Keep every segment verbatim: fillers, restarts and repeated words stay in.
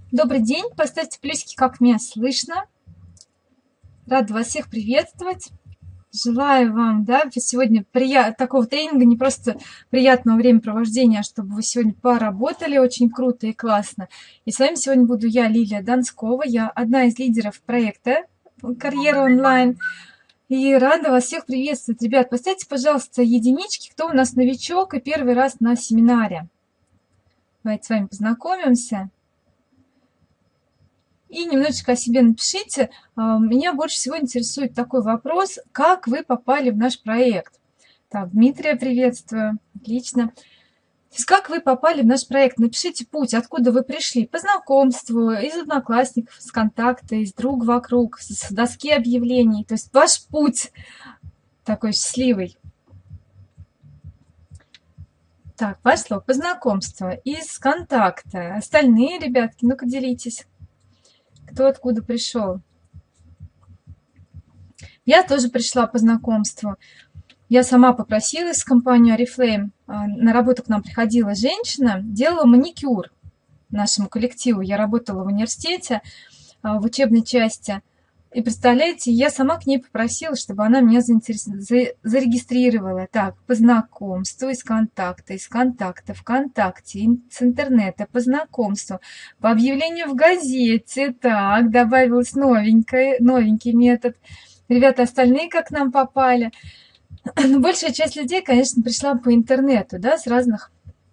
Добрый день, поставьте плюсики, как меня слышно. Рада вас всех приветствовать. Желаю вам, да, сегодня прият... такого тренинга, не просто приятного времяпровождения, а чтобы вы сегодня поработали очень круто и классно. И с вами сегодня буду я, Лилия Донскова. Я одна из лидеров проекта «Карьера онлайн». И рада вас всех приветствовать. Ребят, поставьте, пожалуйста, единички, кто у нас новичок и первый раз на семинаре. Давайте с вами познакомимся. И немножечко о себе напишите. Меня больше всего интересует такой вопрос, как вы попали в наш проект. Так, Дмитрия приветствую. Отлично. То есть как вы попали в наш проект? Напишите путь, откуда вы пришли. По знакомству, из одноклассников, с контакта, из друг вокруг, с доски объявлений. То есть ваш путь такой счастливый. Так, пошло. По знакомству, из контакта. Остальные, ребятки, ну-ка делитесь. Кто откуда пришел. Я тоже пришла по знакомству. Я сама попросилась в компанию Oriflame. На работу к нам приходила женщина, делала маникюр нашему коллективу. Я работала в университете, в учебной части. И представляете, я сама к ней попросила, чтобы она меня зарегистрировала. Так, по знакомству, из контакта, из контакта, ВКонтакте, с интернета, по знакомству, по объявлению в газете. Так, добавилась новенькая, новенький метод. Ребята, остальные как к нам попали? Но большая часть людей, конечно, пришла по интернету, да, с разных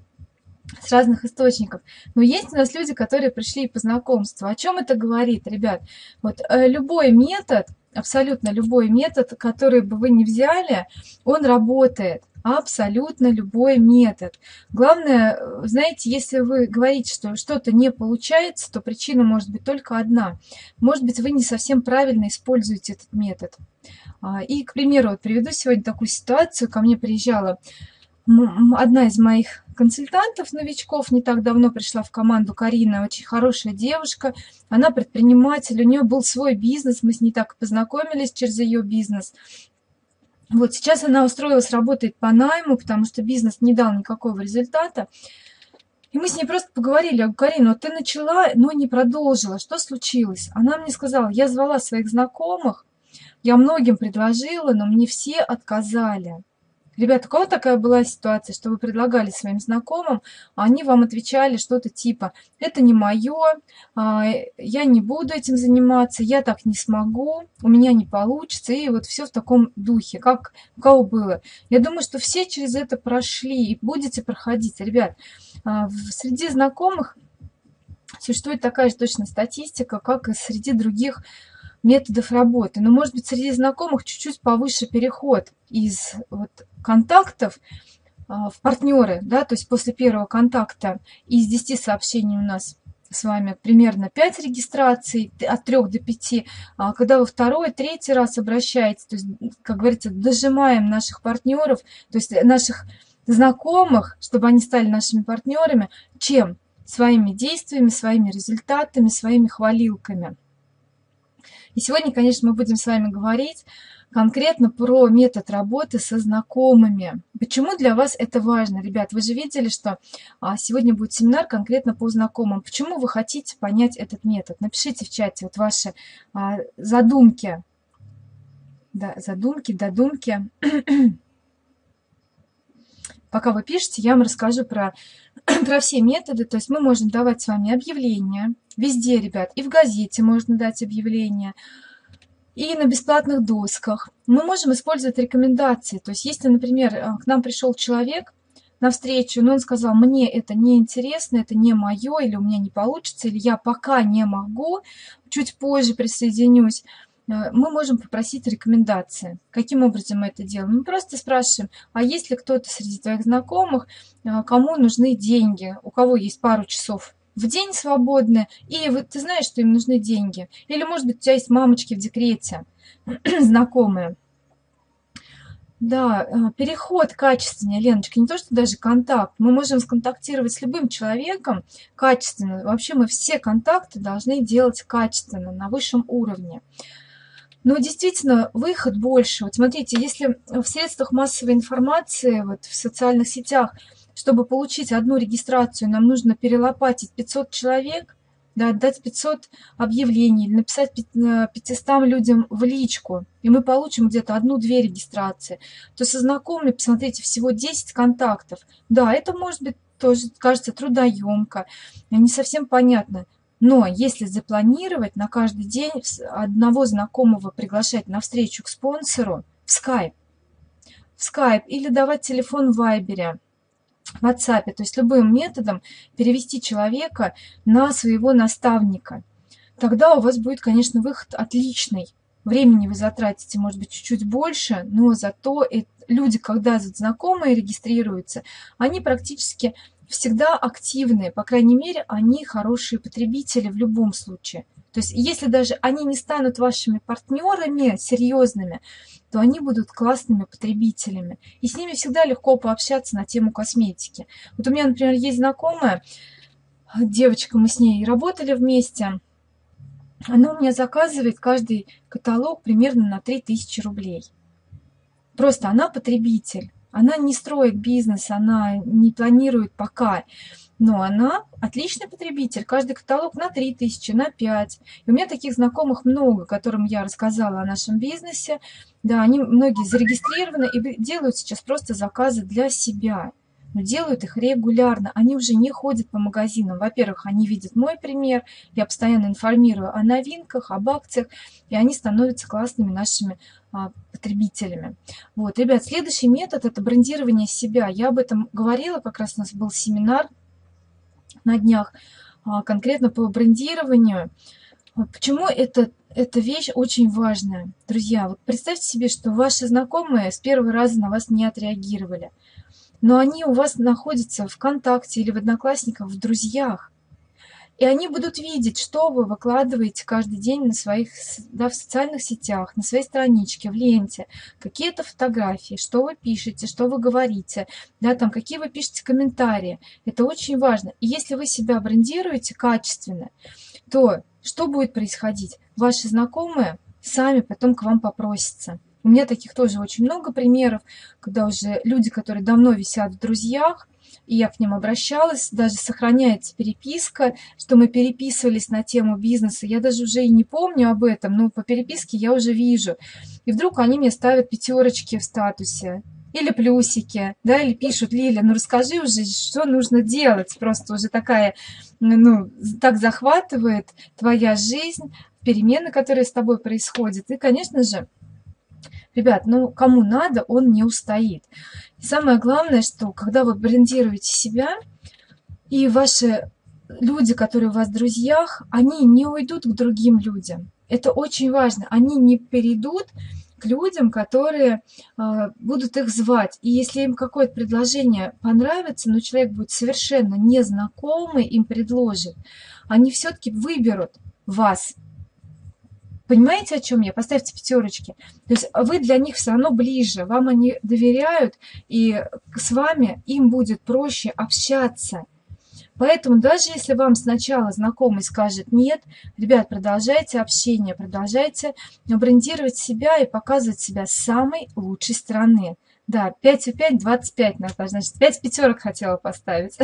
с разных источников. Но есть у нас люди, которые пришли по знакомству. О чем это говорит, ребят? Вот э, любой метод, абсолютно любой метод, который бы вы ни взяли, он работает. Абсолютно любой метод. Главное, знаете, если вы говорите, что что-то не получается, то причина может быть только одна. Может быть, вы не совсем правильно используете этот метод. И, к примеру, вот приведу сегодня такую ситуацию. Ко мне приезжала одна из моих консультантов, новичков, не так давно пришла в команду Карина, очень хорошая девушка, она предприниматель, у нее был свой бизнес, мы с ней так познакомились через ее бизнес. Вот сейчас она устроилась, работает по найму, потому что бизнес не дал никакого результата. И мы с ней просто поговорили, я говорю: Карина, вот ты начала, но не продолжила, что случилось? Она мне сказала: я звала своих знакомых, я многим предложила, но мне все отказали. Ребята, у кого такая была ситуация, что вы предлагали своим знакомым, а они вам отвечали что-то типа: это не мое, я не буду этим заниматься, я так не смогу, у меня не получится, и вот все в таком духе, как у кого было. Я думаю, что все через это прошли и будете проходить. Ребят, среди знакомых существует такая же точно статистика, как и среди других методов работы. Но, может быть, среди знакомых чуть-чуть повыше переход из вот контактов в партнеры, да, то есть после первого контакта из десяти сообщений у нас с вами примерно пять регистраций, от трёх до пяти, когда вы второй, третий раз обращаетесь, то есть, как говорится, дожимаем наших партнеров, то есть наших знакомых, чтобы они стали нашими партнерами, чем? Своими действиями, своими результатами, своими хвалилками. И сегодня, конечно, мы будем с вами говорить конкретно про метод работы со знакомыми. Почему для вас это важно, ребят? Вы же видели, что сегодня будет семинар конкретно по знакомым. Почему вы хотите понять этот метод? Напишите в чате вот ваши задумки. Да, задумки, додумки. Пока вы пишете, я вам расскажу про, про все методы. То есть мы можем давать с вами объявления. Везде, ребят, и в газете можно дать объявления, и на бесплатных досках. Мы можем использовать рекомендации. То есть если, например, к нам пришел человек на встречу, но он сказал: мне это не интересно, это не мое, или у меня не получится, или я пока не могу, чуть позже присоединюсь, мы можем попросить рекомендации. Каким образом мы это делаем? Мы просто спрашиваем: а есть ли кто-то среди твоих знакомых, кому нужны деньги, у кого есть пару часов в день свободные, и вот ты знаешь, что им нужны деньги. Или, может быть, у тебя есть мамочки в декрете, знакомые. Да, переход качественнее, Леночка, не то, что даже контакт. Мы можем сконтактировать с любым человеком качественно. Вообще мы все контакты должны делать качественно, на высшем уровне. Но действительно, выход больше. Вот смотрите, если в средствах массовой информации, вот в социальных сетях, чтобы получить одну регистрацию, нам нужно перелопатить пятьсот человек, да, отдать пятьсот объявлений, или написать пятистам людям в личку, и мы получим где-то одну-две регистрации, то со знакомыми, посмотрите, всего десять контактов. Да, это может быть тоже, кажется, трудоемко, не совсем понятно. Но если запланировать на каждый день одного знакомого приглашать на встречу к спонсору в скайп, в скайп или давать телефон в вайбере, в WhatsApp, то есть любым методом перевести человека на своего наставника. Тогда у вас будет, конечно, выход отличный. Времени вы затратите, может быть, чуть-чуть больше, но зато люди, когда знакомые регистрируются, они практически всегда активные, по крайней мере, они хорошие потребители в любом случае. То есть, если даже они не станут вашими партнерами серьезными, то они будут классными потребителями. И с ними всегда легко пообщаться на тему косметики. Вот у меня, например, есть знакомая девочка, мы с ней работали вместе. Она у меня заказывает каждый каталог примерно на три тысячи рублей. Просто она потребитель. Она не строит бизнес, она не планирует пока. Но она отличный потребитель. Каждый каталог на три тысячи, на пять. И у меня таких знакомых много, которым я рассказала о нашем бизнесе. Да, они многие зарегистрированы и делают сейчас просто заказы для себя. Но делают их регулярно. Они уже не ходят по магазинам. Во-первых, они видят мой пример. Я постоянно информирую о новинках, об акциях. И они становятся классными нашими а, потребителями. Вот, ребят, следующий метод – это брендирование себя. Я об этом говорила, как раз у нас был семинар на днях, конкретно по брендированию. Почему это, эта вещь очень важная? Друзья, вот представьте себе, что ваши знакомые с первого раза на вас не отреагировали, но они у вас находятся в ВКонтакте или в Одноклассниках, в друзьях. И они будут видеть, что вы выкладываете каждый день на своих, да, в социальных сетях, на своей страничке, в ленте, какие-то фотографии, что вы пишете, что вы говорите, да, там, какие вы пишете комментарии. Это очень важно. И если вы себя брендируете качественно, то что будет происходить? Ваши знакомые сами потом к вам попросятся. У меня таких тоже очень много примеров, когда уже люди, которые давно висят в друзьях, и я к ним обращалась, даже сохраняется переписка, что мы переписывались на тему бизнеса. Я даже уже и не помню об этом, но по переписке я уже вижу. И вдруг они мне ставят пятерочки в статусе. Или плюсики, да, или пишут: Лиля, ну расскажи уже, что нужно делать. Просто уже такая, ну, так захватывает твоя жизнь, перемены, которые с тобой происходят. И, конечно же, ребят, ну кому надо, он не устоит. И самое главное, что когда вы брендируете себя, и ваши люди, которые у вас в друзьях, они не уйдут к другим людям. Это очень важно. Они не перейдут к людям, которые э, будут их звать. И если им какое-то предложение понравится, но человек будет совершенно незнакомый, им предложит, они все-таки выберут вас. Понимаете, о чем я? Поставьте пятерочки. То есть вы для них все равно ближе, вам они доверяют, и с вами им будет проще общаться. Поэтому даже если вам сначала знакомый скажет нет, ребят, продолжайте общение, продолжайте брендировать себя и показывать себя с самой лучшей стороны. Да, пять и пять, двадцать пять, значит, пять пятерок хотела поставить.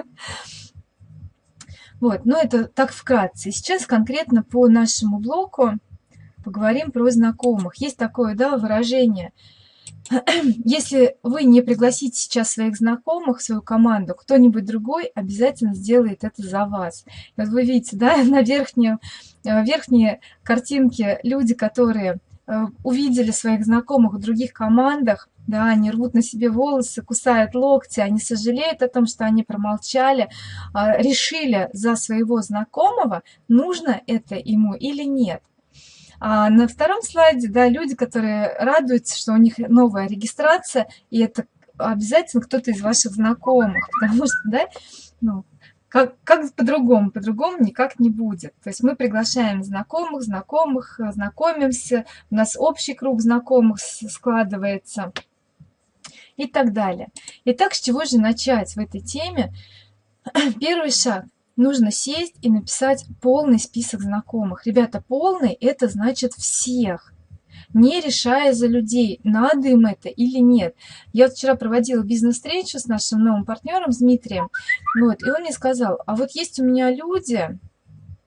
Вот, ну это так вкратце. Сейчас конкретно по нашему блоку поговорим про знакомых. Есть такое, да, выражение. Если вы не пригласите сейчас своих знакомых, свою команду, кто-нибудь другой обязательно сделает это за вас. И вот вы видите, да, на верхней, верхней картинке люди, которые увидели своих знакомых в других командах, да, они рвут на себе волосы, кусают локти, они сожалеют о том, что они промолчали, решили за своего знакомого, нужно это ему или нет. А на втором слайде, да, люди, которые радуются, что у них новая регистрация, и это обязательно кто-то из ваших знакомых, потому что, да, ну, как, как по-другому, по-другому никак не будет. То есть мы приглашаем знакомых, знакомых, знакомимся, у нас общий круг знакомых складывается и так далее. Итак, с чего же начать в этой теме? Первый шаг. Нужно сесть и написать полный список знакомых. Ребята, полный – это значит всех, не решая за людей, надо им это или нет. Я вот вчера проводила бизнес-встречу с нашим новым партнером, с Дмитрием, вот, и он мне сказал, а вот есть у меня люди,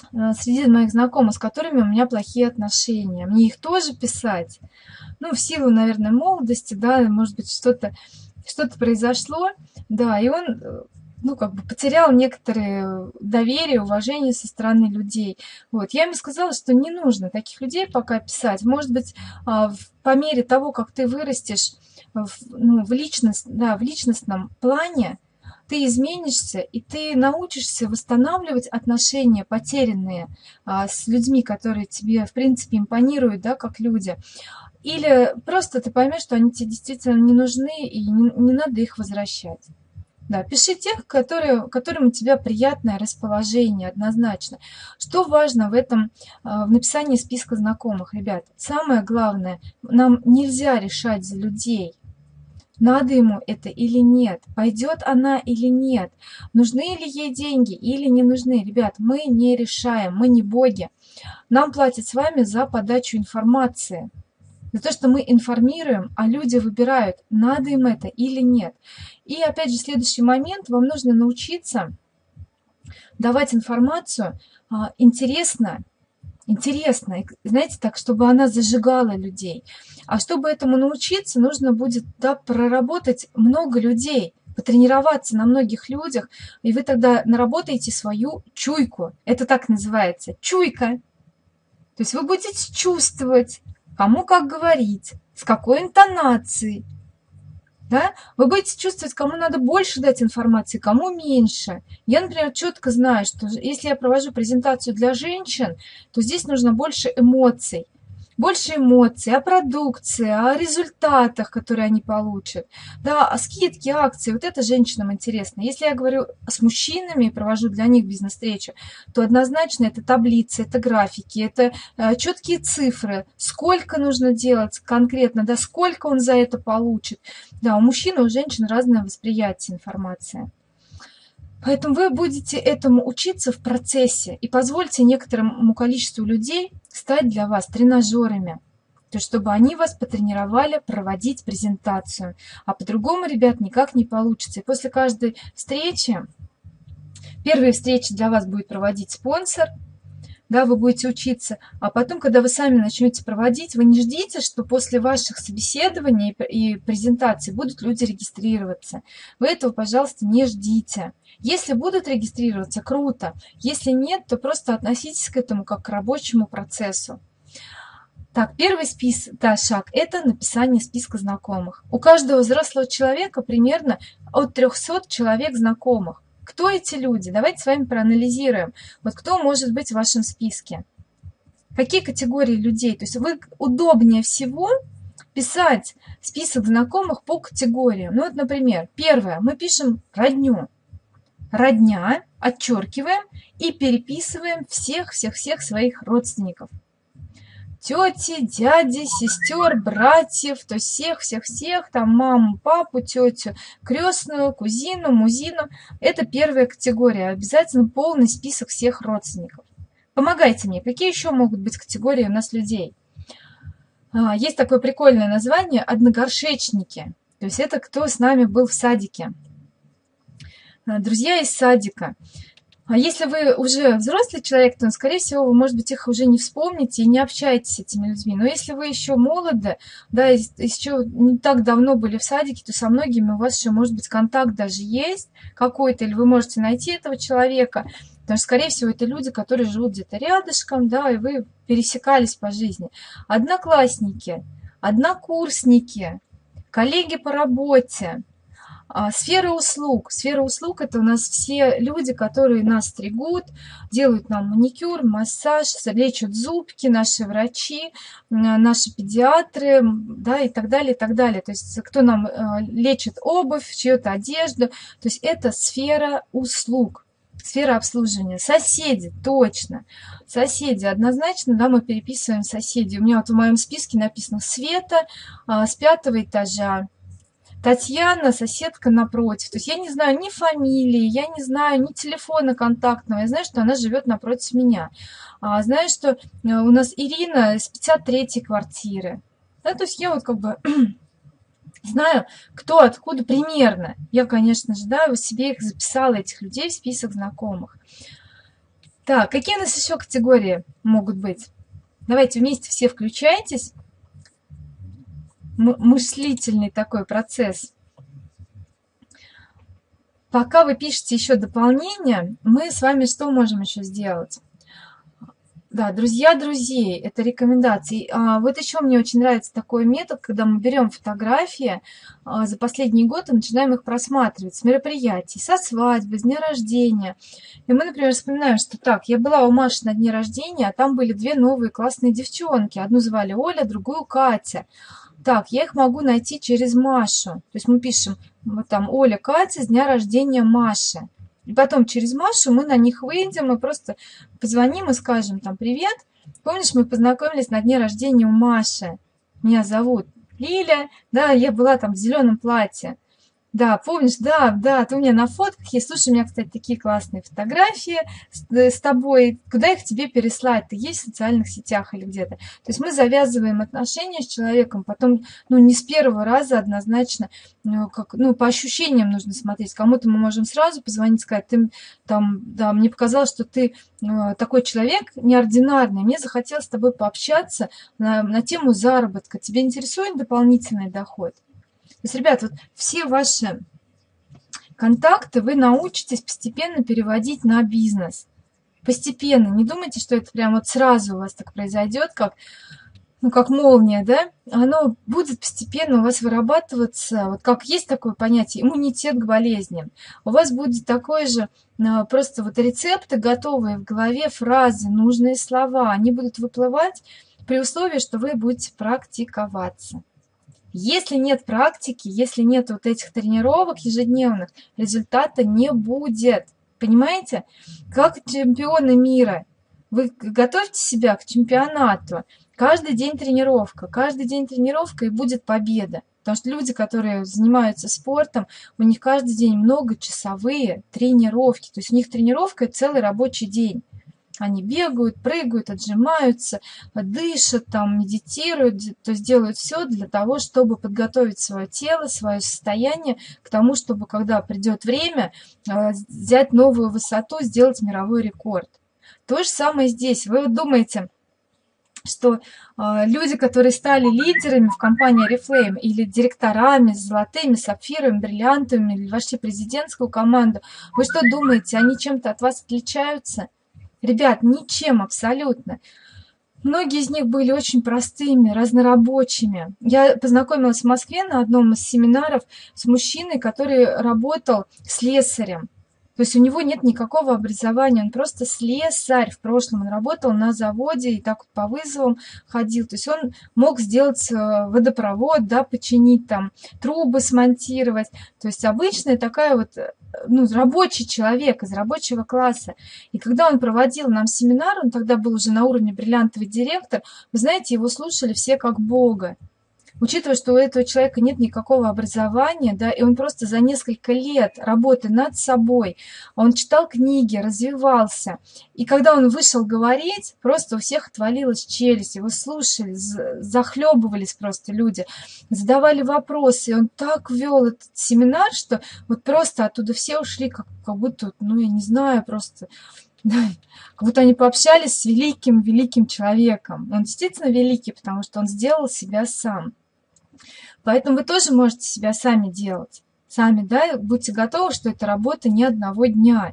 э, среди моих знакомых, с которыми у меня плохие отношения. Мне их тоже писать? Ну, в силу, наверное, молодости, да, может быть, что-то что-то произошло, да, и он, э, ну, как бы потерял некоторые доверие, уважение со стороны людей. Вот, я ему сказала, что не нужно таких людей пока писать. Может быть, а, в- по мере того, как ты вырастешь в, ну, в личность, да, в личностном плане, ты изменишься, и ты научишься восстанавливать отношения потерянные а, с людьми, которые тебе, в принципе, импонируют, да, как люди. Или просто ты поймешь, что они тебе действительно не нужны, и не, не надо их возвращать. Да, пиши тех, которые, которым у тебя приятное расположение, однозначно. Что важно в этом, а, в написании списка знакомых, ребят? Самое главное, нам нельзя решать за людей. Надо ему это или нет, пойдет она или нет, нужны ли ей деньги или не нужны. Ребят, мы не решаем, мы не боги. Нам платят с вами за подачу информации. За то, что мы информируем, а люди выбирают, надо им это или нет. И опять же, следующий момент, вам нужно научиться давать информацию а, интересно, интересно, знаете, так, чтобы она зажигала людей. А чтобы этому научиться, нужно будет, да, проработать много людей, потренироваться на многих людях, и вы тогда наработаете свою чуйку. Это так называется, чуйка. То есть вы будете чувствовать, кому как говорить, с какой интонацией. Да? Вы будете чувствовать, кому надо больше дать информации, кому меньше. Я, например, четко знаю, что если я провожу презентацию для женщин, то здесь нужно больше эмоций. Больше эмоций о продукции, о результатах, которые они получат, да, о скидке, акции. Вот это женщинам интересно. Если я говорю с мужчинами и провожу для них бизнес-встречу, то однозначно это таблицы, это графики, это э, четкие цифры, сколько нужно делать конкретно, да, сколько он за это получит. Да, у мужчин и у женщин разное восприятие информации. Поэтому вы будете этому учиться в процессе и позвольте некоторому количеству людей стать для вас тренажерами, то есть чтобы они вас потренировали проводить презентацию. А по-другому, ребят, никак не получится. И после каждой встречи, первые встречи для вас будет проводить спонсор, да, вы будете учиться, а потом, когда вы сами начнете проводить, вы не ждите, что после ваших собеседований и презентаций будут люди регистрироваться. Вы этого, пожалуйста, не ждите. Если будут регистрироваться, круто. Если нет, то просто относитесь к этому как к рабочему процессу. Так, первый спис, да, шаг – это написание списка знакомых. У каждого взрослого человека примерно от трёхсот человек знакомых. Кто эти люди? Давайте с вами проанализируем. Вот кто может быть в вашем списке? Какие категории людей? То есть вы удобнее всего писать список знакомых по категориям. Ну вот, например, первое. Мы пишем родню. Родня, отчеркиваем и переписываем всех-всех-всех своих родственников. Тети, дяди, сестер, братьев, то есть всех-всех-всех, там маму, папу, тетю, крестную, кузину, музину. Это первая категория. Обязательно полный список всех родственников. Помогайте мне, какие еще могут быть категории у нас людей? Есть такое прикольное название – одногоршечники. То есть это кто с нами был в садике. Друзья из садика. А если вы уже взрослый человек, то, скорее всего, вы, может быть, их уже не вспомните и не общаетесь с этими людьми. Но если вы еще молоды, да, еще не так давно были в садике, то со многими у вас еще, может быть, контакт даже есть какой-то, или вы можете найти этого человека. Потому что, скорее всего, это люди, которые живут где-то рядышком, да, и вы пересекались по жизни. Одноклассники, однокурсники, коллеги по работе. Сфера услуг. Сфера услуг – это у нас все люди, которые нас стригут, делают нам маникюр, массаж, лечат зубки, наши врачи, наши педиатры, да, и так далее, и так далее. То есть кто нам лечит обувь, чью-то одежду. То есть это сфера услуг, сфера обслуживания. Соседи, точно. Соседи, однозначно, да, мы переписываем соседей. У меня вот в моем списке написано Света с пятого этажа. Татьяна, соседка напротив. То есть я не знаю ни фамилии, я не знаю ни телефона контактного. Я знаю, что она живет напротив меня. А, знаю, что у нас Ирина с пятьдесят третьей квартиры. Да, то есть я вот как бы знаю, кто откуда примерно. Я, конечно же, да, себе их записала, этих людей, в список знакомых. Так, какие у нас еще категории могут быть? Давайте вместе все включайтесь. М- мыслительный такой процесс. Пока вы пишете еще дополнение, мы с вами что можем еще сделать? Да, друзья друзей, это рекомендации. А, вот еще мне очень нравится такой метод, когда мы берем фотографии а, за последний год и начинаем их просматривать с мероприятий, со свадьбы, с дня рождения. И мы, например, вспоминаем, что так, я была у Маши на дне рождения, а там были две новые классные девчонки. Одну звали Оля, другую Катя. Так, я их могу найти через Машу. То есть мы пишем, вот там Оля, Катя, с дня рождения Маши. И потом через Машу мы на них выйдем и просто позвоним и скажем там привет. Помнишь, мы познакомились на дне рождения у Маши. Меня зовут Лиля. Да, я была там в зеленом платье. Да, помнишь, да, да, ты у меня на фотках есть. Слушай, у меня, кстати, такие классные фотографии с, с тобой. Куда их тебе переслать? Ты есть в социальных сетях или где-то? То есть мы завязываем отношения с человеком, потом, ну, не с первого раза однозначно, ну, как, ну, по ощущениям нужно смотреть. Кому-то мы можем сразу позвонить, сказать, ты там, да, мне показалось, что ты э, такой человек неординарный, мне захотелось с тобой пообщаться на, на тему заработка. Тебя интересует дополнительный доход? То есть, ребят, вот все ваши контакты вы научитесь постепенно переводить на бизнес. Постепенно. Не думайте, что это прям вот сразу у вас так произойдет, как, ну, как молния, да? Оно будет постепенно у вас вырабатываться. Вот как есть такое понятие иммунитет к болезням. У вас будет такой же просто вот рецепты готовые в голове, фразы, нужные слова. Они будут выплывать при условии, что вы будете практиковаться. Если нет практики, если нет вот этих тренировок ежедневных, результата не будет. Понимаете? Как чемпионы мира. Вы готовьте себя к чемпионату. Каждый день тренировка. Каждый день тренировка и будет победа. Потому что люди, которые занимаются спортом, у них каждый день многочасовые тренировки. То есть у них тренировка – это целый рабочий день. Они бегают, прыгают, отжимаются, дышат, там, медитируют, то есть делают все для того, чтобы подготовить свое тело, свое состояние к тому, чтобы, когда придет время, взять новую высоту, сделать мировой рекорд. То же самое здесь. Вы вот думаете, что люди, которые стали лидерами в компании Oriflame или директорами с золотыми, сапфирами, бриллиантами, или вошли в президентскую команду, вы что думаете, они чем-то от вас отличаются? Ребят, ничем абсолютно. Многие из них были очень простыми, разнорабочими. Я познакомилась в Москве на одном из семинаров с мужчиной, который работал слесарем. То есть у него нет никакого образования, он просто слесарь. В прошлом он работал на заводе и так вот по вызовам ходил. То есть он мог сделать водопровод, да, починить там, трубы смонтировать. То есть обычная такая вот, ну, рабочий человек из рабочего класса. И когда он проводил нам семинар, он тогда был уже на уровне бриллиантовый директор, вы знаете, его слушали все как бога. Учитывая, что у этого человека нет никакого образования, да, и он просто за несколько лет работы над собой, он читал книги, развивался. И когда он вышел говорить, просто у всех отвалилась челюсть, его слушали, захлебывались просто люди, задавали вопросы. И он так вел этот семинар, что вот просто оттуда все ушли, как, как будто, ну, я не знаю, просто... Да, как будто они пообщались с великим-великим человеком. Он действительно великий, потому что он сделал себя сам. Поэтому вы тоже можете себя сами делать. Сами, да, будьте готовы, что это работа не одного дня.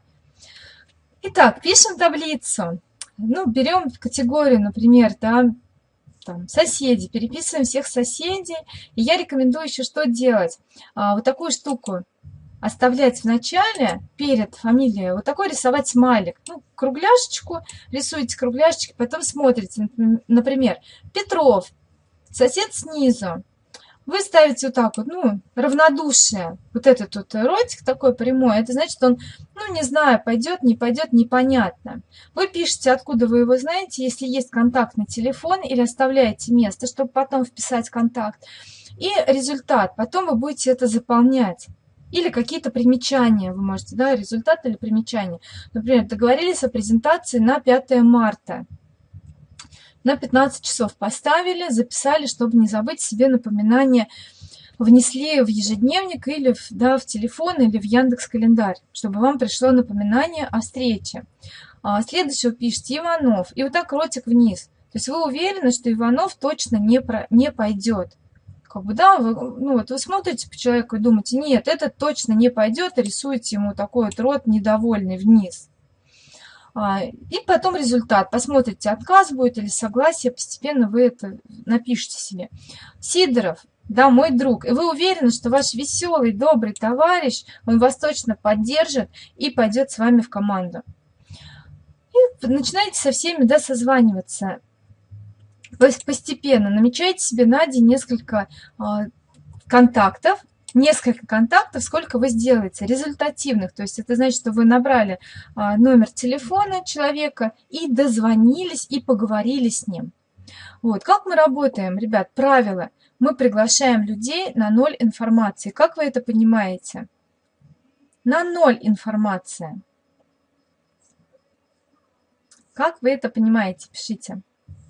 Итак, пишем таблицу. Ну, берем категорию, например, да, там, соседи, переписываем всех соседей. И я рекомендую еще что делать? А, вот такую штуку оставлять в начале, перед фамилией, вот такой рисовать смайлик. Ну, кругляшечку, рисуете кругляшечки, потом смотрите, например, Петров, сосед снизу. Вы ставите вот так вот, ну, равнодушие, вот этот вот ротик такой прямой, это значит, он, ну, не знаю, пойдет, не пойдет, непонятно. Вы пишете, откуда вы его знаете, если есть контактный телефон, или оставляете место, чтобы потом вписать контакт. И результат, потом вы будете это заполнять. Или какие-то примечания вы можете, да, результат или примечания. Например, договорились о презентации на пятое марта. На пятнадцать часов поставили, записали, чтобы не забыть себе напоминание, внесли в ежедневник или в, да, в телефон или в Яндекс.Календарь, чтобы вам пришло напоминание о встрече. А следующего пишете Иванов. И вот так ротик вниз. То есть вы уверены, что Иванов точно не, про, не пойдет. Как бы, да, вы, ну, вот вы смотрите по человеку и думаете, нет, этот точно не пойдет, и рисуете ему такой вот рот недовольный вниз. И потом результат. Посмотрите, отказ будет или согласие, постепенно вы это напишите себе. Сидоров, да, мой друг. И вы уверены, что ваш веселый, добрый товарищ, он вас точно поддержит и пойдет с вами в команду. И начинаете со всеми, да, созваниваться. Постепенно намечайте себе на день несколько контактов, несколько контактов, сколько вы сделаете, результативных. То есть это значит, что вы набрали а, номер телефона человека и дозвонились, и поговорили с ним. Вот. Как мы работаем, ребят? Правило. Мы приглашаем людей на ноль информации. Как вы это понимаете? На ноль информации. Как вы это понимаете? Пишите.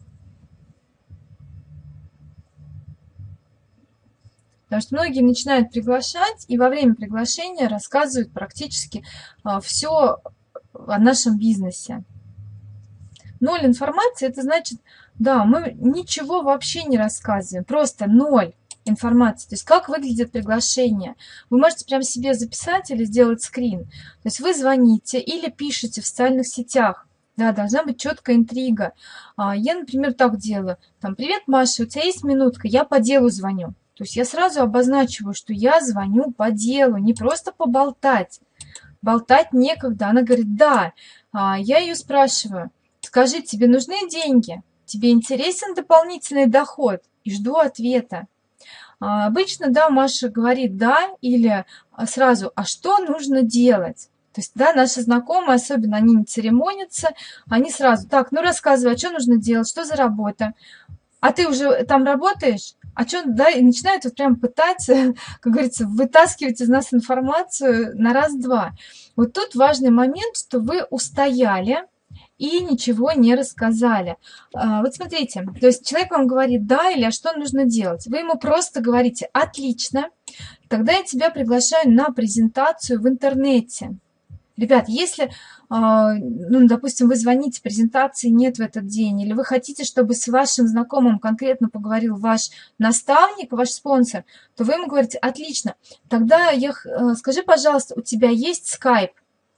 Потому что многие начинают приглашать, и во время приглашения рассказывают практически а, все о нашем бизнесе. Ноль информации, это значит, да, мы ничего вообще не рассказываем, просто ноль информации. То есть как выглядит приглашение. Вы можете прям себе записать или сделать скрин. То есть вы звоните или пишете в социальных сетях. Да, должна быть четкая интрига. А, я, например, так делаю. Там, привет, Маша, у тебя есть минутка? Я по делу звоню. То есть я сразу обозначиваю, что я звоню по делу, не просто поболтать. Болтать некогда. Она говорит, да. А я ее спрашиваю, скажи, тебе нужны деньги? Тебе интересен дополнительный доход? И жду ответа. А обычно, да, Маша говорит да или сразу, а что нужно делать? То есть, да, наши знакомые, особенно они не церемонятся, они сразу, так, ну рассказывай, а что нужно делать, что за работа? А ты уже там работаешь? А что, да, и начинают вот прям пытаться, как говорится, вытаскивать из нас информацию на раз-два. Вот тут важный момент, что вы устояли и ничего не рассказали. А, вот смотрите, то есть человек вам говорит да или а что нужно делать? Вы ему просто говорите отлично, тогда я тебя приглашаю на презентацию в интернете. Ребят, если, ну, допустим, вы звоните, презентации нет в этот день, или вы хотите, чтобы с вашим знакомым конкретно поговорил ваш наставник, ваш спонсор, то вы ему говорите, отлично, тогда я, скажи, пожалуйста, у тебя есть скайп?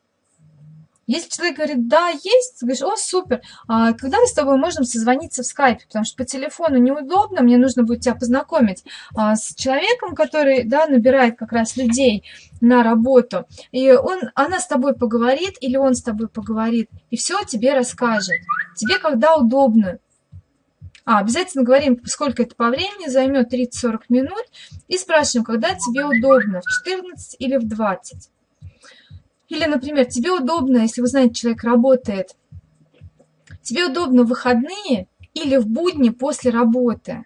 Если человек говорит, да, есть, ты говоришь, о, супер, а когда мы с тобой можем созвониться в скайпе, потому что по телефону неудобно, мне нужно будет тебя познакомить а, с человеком, который, да, набирает как раз людей на работу, и он, она с тобой поговорит, или он с тобой поговорит, и все тебе расскажет, тебе когда удобно. А, обязательно говорим, сколько это по времени займет, тридцать-сорок минут, и спрашиваем, когда тебе удобно, в четырнадцать или в двадцать. Или, например, тебе удобно, если вы знаете, человек работает, тебе удобно в выходные или в будни после работы.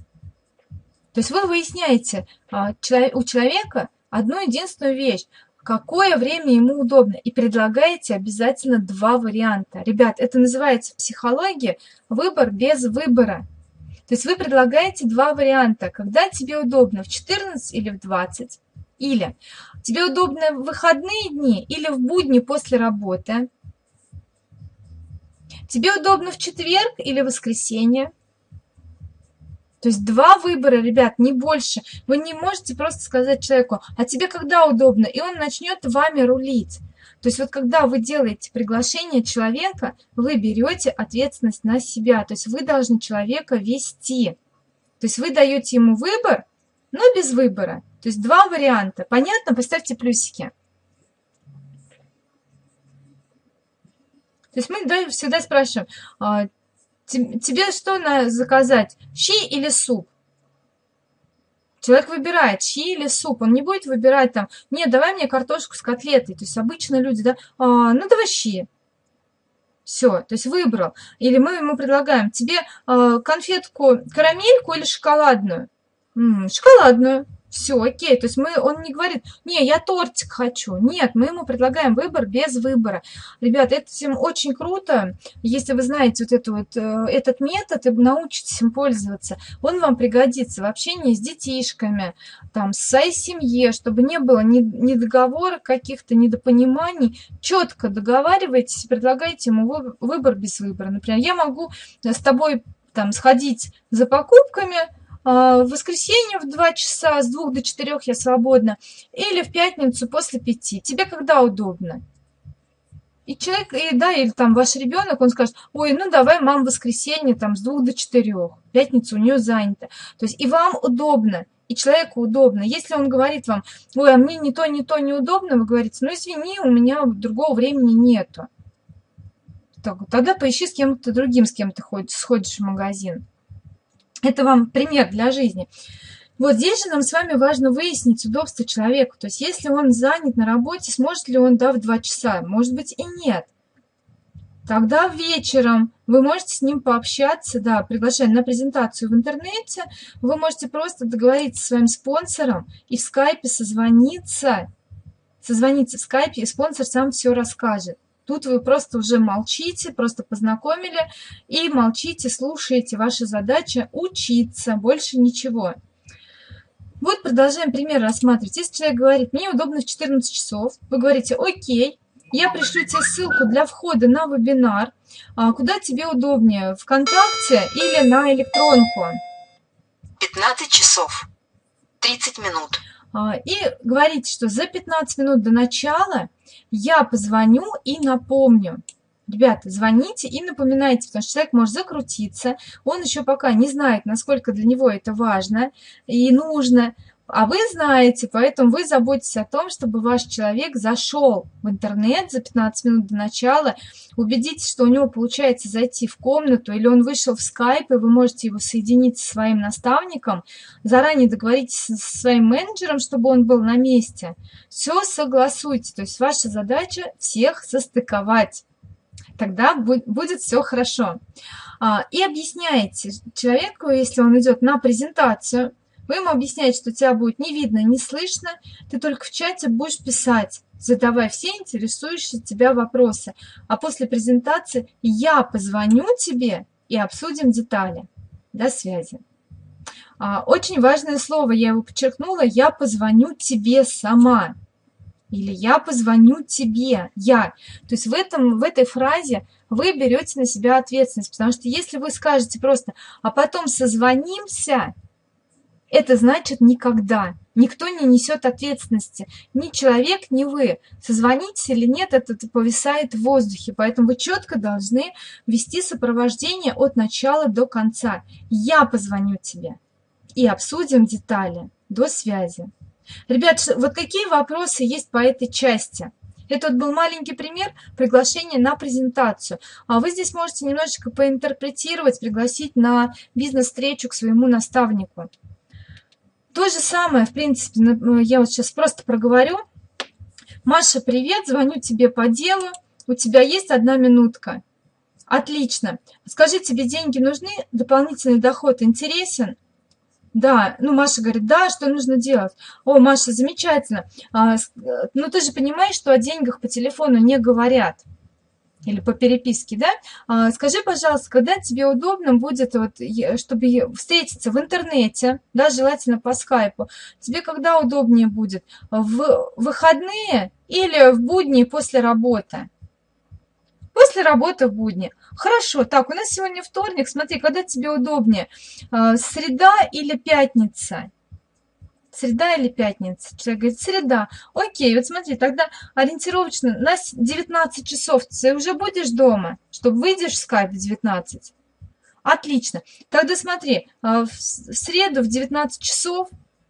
То есть вы выясняете у человека одну единственную вещь, какое время ему удобно, и предлагаете обязательно два варианта. Ребят, это называется в психологии выбор без выбора. То есть вы предлагаете два варианта, когда тебе удобно, в четырнадцать или в двадцать. Или тебе удобно в выходные дни или в будни после работы. Тебе удобно в четверг или в воскресенье. То есть два выбора, ребят, не больше. Вы не можете просто сказать человеку, а тебе когда удобно, и он начнет вами рулить. То есть вот когда вы делаете приглашение человека, вы берете ответственность на себя. То есть вы должны человека вести. То есть вы даете ему выбор, но без выбора. То есть два варианта. Понятно? Поставьте плюсики. То есть мы всегда спрашиваем, тебе что заказать, щи или суп? Человек выбирает, щи или суп. Он не будет выбирать там, нет, давай мне картошку с котлетой. То есть обычно люди, да, а, ну давай щи. Все, то есть выбрал. Или мы ему предлагаем, тебе а, конфетку, карамельку или шоколадную? М-м, шоколадную. Все, окей. То есть мы, он не говорит, не, я тортик хочу. Нет, мы ему предлагаем выбор без выбора. Ребят, этим очень круто. Если вы знаете вот, эту вот этот метод и научитесь им пользоваться, он вам пригодится в общении с детишками, там, в своей семье, чтобы не было ни, ни договоров каких-то, недопониманий. Четко договаривайтесь, предлагайте ему выбор без выбора. Например, я могу с тобой там сходить за покупками, в воскресенье в два часа, с двух до четырёх я свободна, или в пятницу после пяти. Тебе когда удобно? И человек, и, да, или там ваш ребенок, он скажет, ой, ну давай, мам, в воскресенье там с двух до четырёх, пятница у нее занята. То есть и вам удобно, и человеку удобно. Если он говорит вам, ой, а мне не то, не то неудобно, вы говорите, ну извини, у меня другого времени нету. Так, тогда поищи с кем-то другим, с кем ты сходишь в магазин. Это вам пример для жизни. Вот здесь же нам с вами важно выяснить удобство человека. То есть если он занят на работе, сможет ли он, да, в два часа? Может быть и нет. Тогда вечером вы можете с ним пообщаться, да, приглашая на презентацию в интернете. Вы можете просто договориться со своим спонсором и в скайпе созвониться. Созвониться в скайпе, и спонсор сам все расскажет. Тут вы просто уже молчите, просто познакомили и молчите, слушаете. Ваша задача учиться, больше ничего. Вот продолжаем пример рассматривать. Если человек говорит, мне удобно в четырнадцать часов, вы говорите, окей, я пришлю тебе ссылку для входа на вебинар, куда тебе удобнее, ВКонтакте или на электронку. пятнадцать часов, тридцать минут. И говорите, что за пятнадцать минут до начала я позвоню и напомню. Ребята, звоните и напоминайте, потому что человек может закрутиться, он еще пока не знает, насколько для него это важно и нужно, а вы знаете, поэтому вы заботитесь о том, чтобы ваш человек зашел в интернет за пятнадцать минут до начала, убедитесь, что у него получается зайти в комнату, или он вышел в скайп, и вы можете его соединить со своим наставником, заранее договоритесь со своим менеджером, чтобы он был на месте, все согласуйте, то есть ваша задача всех состыковать. Тогда будет все хорошо. И объясняете человеку, если он идет на презентацию, вы ему объясняете, что тебя будет не видно, не слышно, ты только в чате будешь писать, задавая все интересующие тебя вопросы. А после презентации я позвоню тебе и обсудим детали. До связи. Очень важное слово, я его подчеркнула, я позвоню тебе сама. Или я позвоню тебе, я. То есть в, этом, в этой фразе вы берете на себя ответственность. Потому что если вы скажете просто, а потом созвонимся, это значит никогда. Никто не несет ответственности. Ни человек, ни вы. Созвонитесь или нет, это повисает в воздухе. Поэтому вы четко должны вести сопровождение от начала до конца. Я позвоню тебе. И обсудим детали. До связи. Ребят, вот какие вопросы есть по этой части? Это вот был маленький пример приглашения на презентацию. А вы здесь можете немножечко поинтерпретировать, пригласить на бизнес-встречу к своему наставнику. То же самое, в принципе, я вот сейчас просто проговорю. Маша, привет, звоню тебе по делу. У тебя есть одна минутка? Отлично. Скажи, тебе деньги нужны? Дополнительный доход интересен? Да, ну Маша говорит, да, что нужно делать? О, Маша, замечательно. А, ну ты же понимаешь, что о деньгах по телефону не говорят. Или по переписке, да? А, скажи, пожалуйста, когда тебе удобно будет, вот, чтобы встретиться в интернете, да, желательно по скайпу, тебе когда удобнее будет? В выходные или в будни после работы? После работы в будни. Хорошо, так, у нас сегодня вторник, смотри, когда тебе удобнее? Среда или пятница? Среда или пятница? Человек говорит, среда. Окей, вот смотри, тогда ориентировочно на девятнадцать часов ты уже будешь дома, чтобы выйдешь в скайп в девятнадцать? Отлично. Тогда смотри, в среду в девятнадцать часов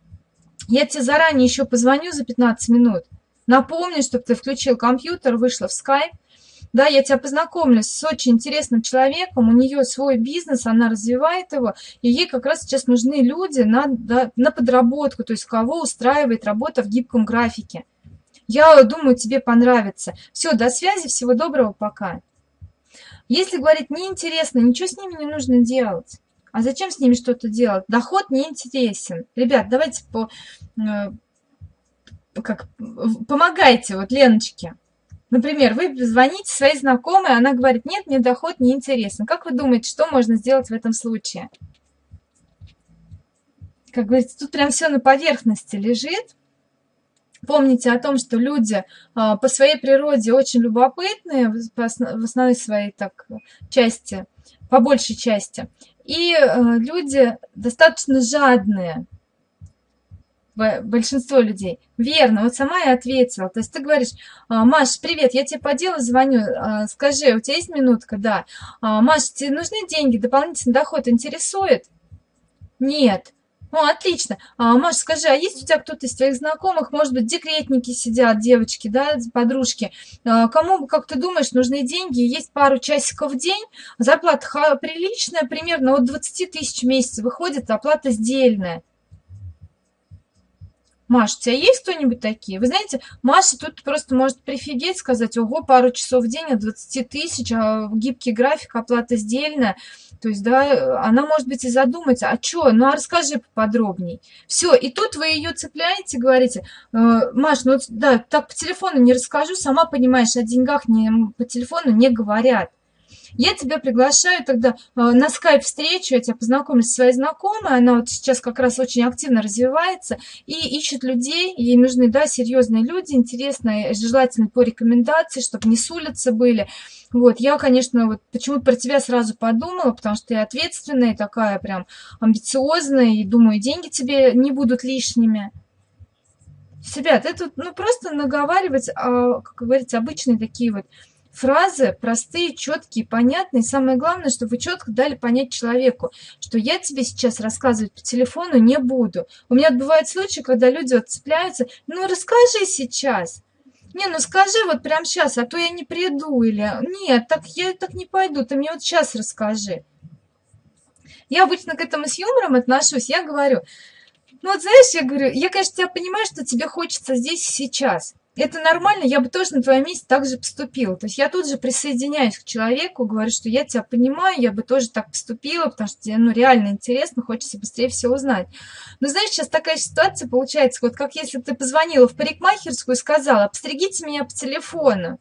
я тебе заранее еще позвоню за пятнадцать минут. Напомню, чтобы ты включил компьютер, вышла в скайп. Да, я тебя познакомлю с очень интересным человеком, у нее свой бизнес, она развивает его, и ей как раз сейчас нужны люди на, да, на подработку, то есть кого устраивает работа в гибком графике. Я думаю, тебе понравится. Все, до связи, всего доброго, пока. Если говорить неинтересно, ничего с ними не нужно делать. А зачем с ними что-то делать? Доход не интересен. Ребят, давайте по, э, как, помогайте вот Леночке. Например, вы звоните своей знакомой, она говорит, нет, мне доход не интересен. Как вы думаете, что можно сделать в этом случае? Как говорится, тут прям все на поверхности лежит. Помните о том, что люди а, по своей природе очень любопытные, в основной своей так, части, по большей части. И а, люди достаточно жадные. Большинство людей. Верно, вот сама и ответила. То есть ты говоришь, Маш, привет, я тебе по делу звоню, скажи, у тебя есть минутка? Да. Маш, тебе нужны деньги, дополнительный доход интересует? Нет. О, отлично. А, Маш, скажи, а есть у тебя кто-то из твоих знакомых, может быть, декретники сидят, девочки, да, подружки? А, кому, как ты думаешь, нужны деньги? Есть пару часиков в день, зарплата приличная, примерно от двадцати тысяч в месяц выходит, оплата сдельная. Маш, у тебя есть кто-нибудь такие? Вы знаете, Маша тут просто может прифигеть, сказать, ого, пару часов в день от двадцати тысяч, а гибкий график, оплата сдельная. То есть, да, она может быть и задумается, а что, ну а расскажи поподробней. Все, и тут вы ее цепляете, говорите, э, Маш, ну да, так по телефону не расскажу, сама понимаешь, о деньгах не, по телефону не говорят. Я тебя приглашаю тогда э, на скайп-встречу, я тебя познакомлю со своей знакомой, она вот сейчас как раз очень активно развивается и ищет людей, ей нужны, да, серьезные люди, интересные, желательно по рекомендации, чтобы не с улицы были. Вот, я, конечно, вот почему-то про тебя сразу подумала, потому что ты ответственная, такая прям амбициозная, и думаю, деньги тебе не будут лишними. Ребят, это ну, просто наговаривать, а, как говорится, обычные такие вот фразы простые, четкие, понятные. И самое главное, чтобы вы четко дали понять человеку, что я тебе сейчас рассказывать по телефону не буду. У меня бывают случаи, когда люди вот цепляются, ну расскажи сейчас. Не, ну скажи вот прямо сейчас, а то я не приду. Или нет, так я так не пойду, ты мне вот сейчас расскажи. Я обычно к этому с юмором отношусь, я говорю, ну вот знаешь, я говорю, я, конечно, тебя понимаю, что тебе хочется здесь и сейчас. Это нормально, я бы тоже на твоем месте так же поступила. То есть я тут же присоединяюсь к человеку, говорю, что я тебя понимаю, я бы тоже так поступила, потому что тебе ну, реально интересно, хочется быстрее все узнать. Но знаешь, сейчас такая ситуация получается, вот как если бы ты позвонила в парикмахерскую и сказала, обстригите меня по телефону.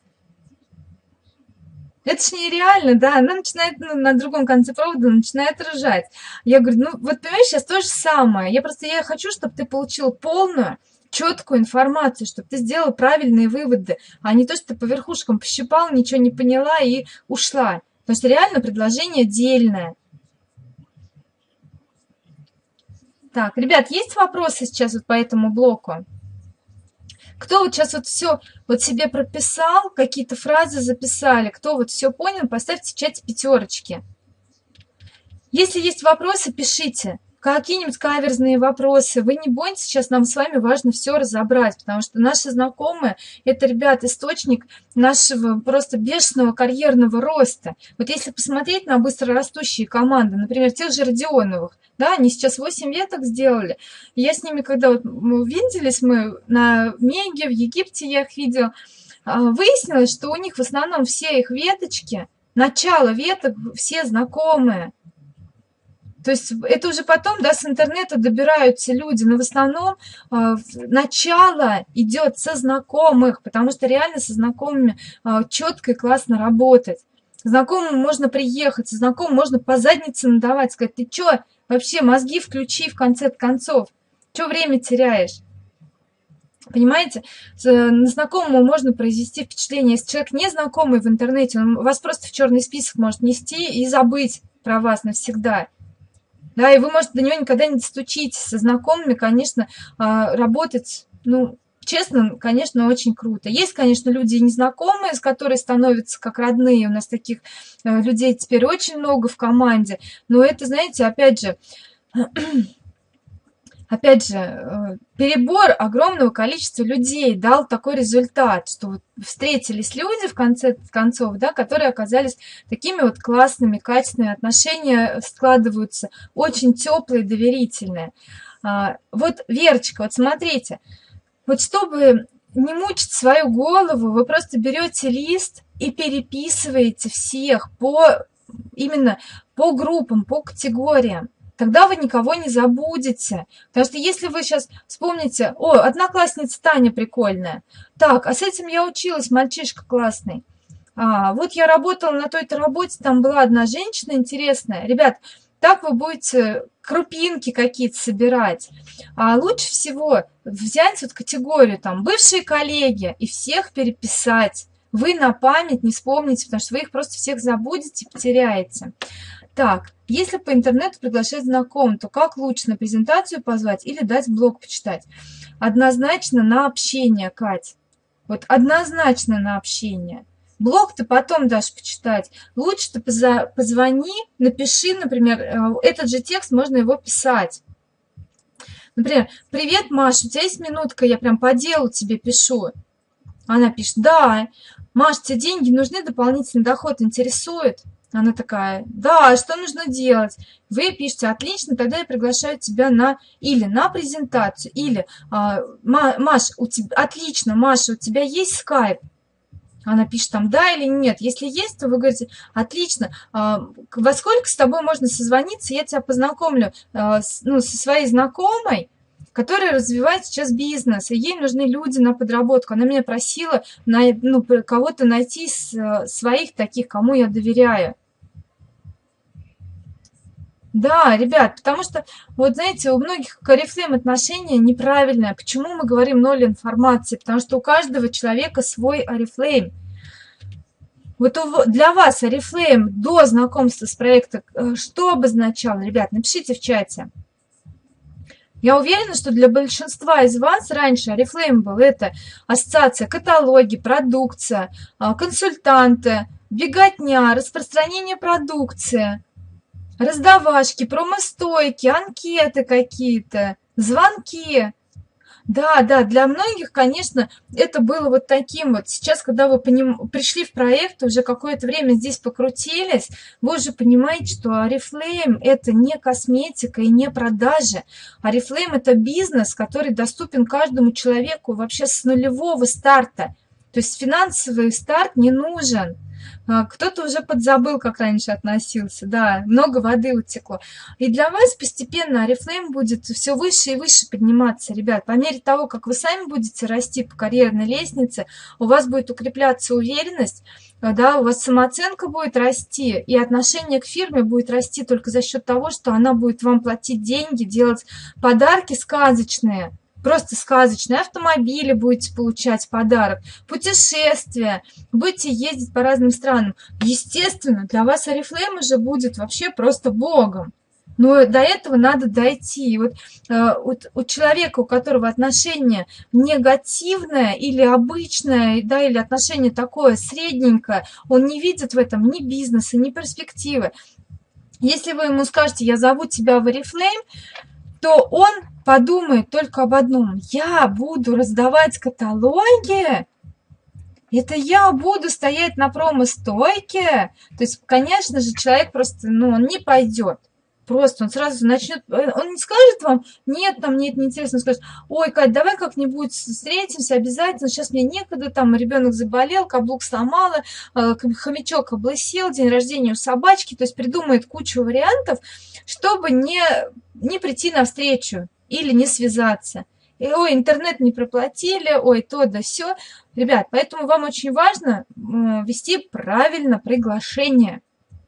Это ж нереально, да, она начинает ну, на другом конце провода, начинает ржать. Я говорю, ну вот понимаешь, сейчас то же самое. Я просто я хочу, чтобы ты получил полную, четкую информацию, чтобы ты сделала правильные выводы, а не то, что ты по верхушкам пощипала, ничего не поняла и ушла. Потому что реально предложение дельное. Так, ребят, есть вопросы сейчас вот по этому блоку? Кто вот сейчас вот все вот себе прописал, какие-то фразы записали, кто вот все понял, поставьте в чате пятерочки. Если есть вопросы, пишите. Какие-нибудь каверзные вопросы. Вы не бойтесь, сейчас нам с вами важно все разобрать, потому что наши знакомые, это, ребят, источник нашего просто бешеного карьерного роста. Вот если посмотреть на быстрорастущие команды, например, тех же Родионовых, да, они сейчас восемь веток сделали. Я с ними, когда вот мы виделись, мы на Меге, в Египте я их видела, выяснилось, что у них в основном все их веточки, начало веток, все знакомые. То есть это уже потом, да, с интернета добираются люди, но в основном э, начало идет со знакомых, потому что реально со знакомыми э, четко и классно работать. Знакомым можно приехать, со знакомым можно по заднице надавать, сказать, ты что, вообще мозги включи в конце концов, что время теряешь? Понимаете, на знакомому можно произвести впечатление, если человек незнакомый в интернете, он вас просто в черный список может нести и забыть про вас навсегда. Да, и вы, может, до него никогда не достучитесь. Со знакомыми, конечно, работать, ну, честно, конечно, очень круто. Есть, конечно, люди незнакомые, с которыми становятся как родные. У нас таких людей теперь очень много в команде. Но это, знаете, опять же, опять же, перебор огромного количества людей дал такой результат, что вот встретились люди в конце концов, да, которые оказались такими вот классными, качественными, отношения складываются очень теплые, доверительные. Вот, Верочка, вот смотрите, вот чтобы не мучить свою голову, вы просто берете лист и переписываете всех по именно по группам, по категориям. Тогда вы никого не забудете. Потому что если вы сейчас вспомните, о, одноклассница Таня прикольная. Так, а с этим я училась, мальчишка классный. А, вот я работала на той-то работе, там была одна женщина интересная. Ребят, так вы будете крупинки какие-то собирать. А лучше всего взять вот категорию там бывшие коллеги и всех переписать. Вы на память не вспомните, потому что вы их просто всех забудете, потеряете. Так, если по интернету приглашать знакомых, то как лучше, на презентацию позвать или дать блог почитать? Однозначно на общение, Кать. Вот однозначно на общение. Блог ты потом дашь почитать. Лучше ты позвони, напиши, например, этот же текст, можно его писать. Например, привет, Маша, у тебя есть минутка, я прям по делу тебе пишу. Она пишет, да, Маш, тебе деньги нужны, дополнительный доход интересует? Она такая, да, что нужно делать? Вы пишете, отлично, тогда я приглашаю тебя на или на презентацию, или Маш, у тебя, отлично, Маша, у тебя есть скайп? Она пишет там да или нет. Если есть, то вы говорите, отлично, во сколько с тобой можно созвониться, я тебя познакомлю ну, со своей знакомой, которая развивает сейчас бизнес, и ей нужны люди на подработку. Она меня просила на, ну, кого-то найти из своих таких, кому я доверяю. Да, ребят, потому что, вот знаете, у многих к Oriflame отношение неправильное. Почему мы говорим ноль информации? Потому что у каждого человека свой Oriflame. Вот для вас Oriflame до знакомства с проектом что обозначало? Ребят, напишите в чате. Я уверена, что для большинства из вас раньше Oriflame был это ассоциация, каталоги, продукция, консультанты, беготня, распространение продукции. Раздавашки, промостойки, анкеты какие-то, звонки. Да, да, для многих, конечно, это было вот таким вот. Сейчас, когда вы поним... пришли в проект, уже какое-то время здесь покрутились, вы уже понимаете, что Oriflame это не косметика и не продажи. Oriflame это бизнес, который доступен каждому человеку вообще с нулевого старта. То есть финансовый старт не нужен. Кто-то уже подзабыл, как раньше относился, да, много воды утекло. И для вас постепенно Oriflame будет все выше и выше подниматься, ребят. По мере того, как вы сами будете расти по карьерной лестнице, у вас будет укрепляться уверенность, да, у вас самооценка будет расти, и отношение к фирме будет расти только за счет того, что она будет вам платить деньги, делать подарки сказочные. Просто сказочные автомобили будете получать в подарок, путешествия, будете ездить по разным странам. Естественно, для вас Oriflame уже будет вообще просто богом. Но до этого надо дойти. И вот, э, вот у человека, у которого отношение негативное или обычное, да, или отношение такое средненькое, он не видит в этом ни бизнеса, ни перспективы. Если вы ему скажете, я зову тебя в Oriflame, то он подумает только об одном. Я буду раздавать каталоги? Это я буду стоять на промо-стойке? То есть, конечно же, человек просто, ну, он не пойдет. Просто он сразу начнет, он не скажет вам, нет, там, мне это неинтересно, он скажет, ой, Кать, давай как-нибудь встретимся обязательно, сейчас мне некогда, там, ребенок заболел, каблук сломала, хомячок облысел, день рождения у собачки, то есть придумает кучу вариантов, чтобы не, не прийти навстречу или не связаться. И, ой, интернет не проплатили, ой, то да сё. Ребят, поэтому вам очень важно вести правильно приглашение.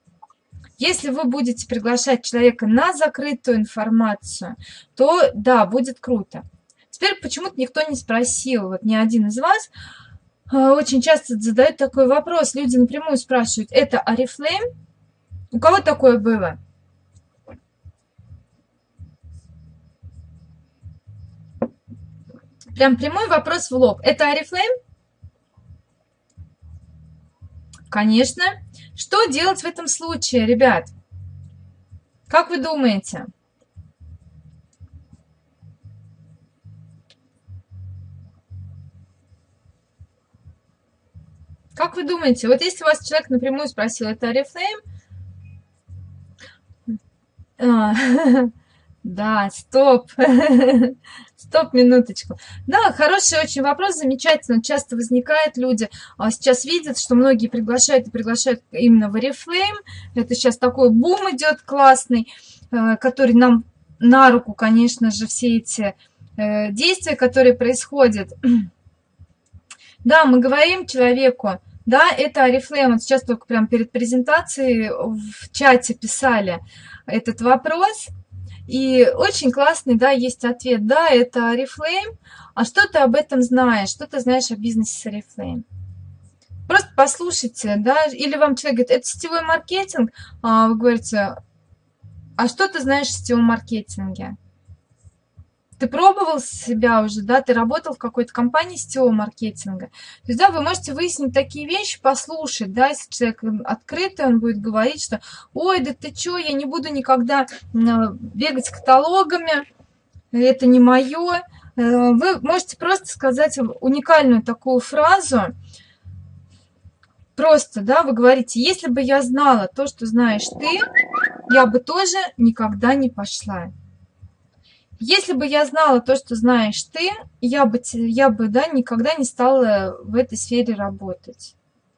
Если вы будете приглашать человека на закрытую информацию, то да, будет круто. Теперь почему-то никто не спросил, вот ни один из вас очень часто задают такой вопрос. Люди напрямую спрашивают, это Oriflame? У кого такое было? Прям прямой вопрос в лоб. Это Oriflame? Конечно. Что делать в этом случае, ребят? Как вы думаете? Как вы думаете? Вот если вас человек напрямую спросил, это Oriflame? Да, стоп. Стоп, минуточку. Да, хороший очень вопрос, замечательно. Часто возникает, люди а, сейчас видят, что многие приглашают и приглашают именно в Oriflame. Это сейчас такой бум идет классный, э, который нам на руку, конечно же, все эти э, действия, которые происходят. Да, мы говорим человеку, да, это Oriflame. Вот сейчас только прям перед презентацией в чате писали этот вопрос. И очень классный, да, есть ответ. Да, это Oriflame. А что ты об этом знаешь? Что ты знаешь о бизнесе с Oriflame? Просто послушайте, да, или вам человек говорит, это сетевой маркетинг, а вы говорите, а что ты знаешь о сетевом маркетинге? Ты пробовал себя уже, да, ты работал в какой-то компании сетевого маркетинга. То есть, да, вы можете выяснить такие вещи, послушать, да, если человек открытый, он будет говорить, что, ой, да ты чё, я не буду никогда бегать с каталогами, это не мое. Вы можете просто сказать уникальную такую фразу, просто, да, вы говорите, если бы я знала то, что знаешь ты, я бы тоже никогда не пошла. Если бы я знала то, что знаешь ты, я бы, я бы да, никогда не стала в этой сфере работать.